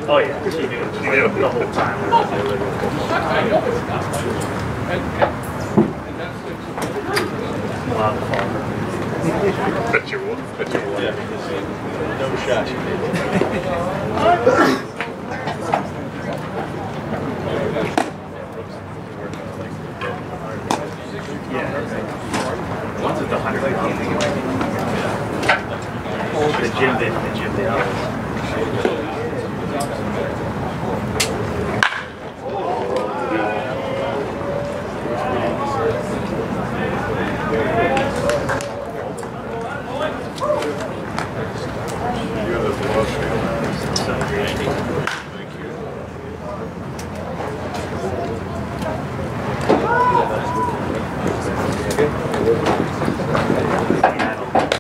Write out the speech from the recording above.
Oh yeah, she knew the whole time. Wow. Bet you will. Bet you will. Yeah, no shot. Once it's 100 pounds. The gym did.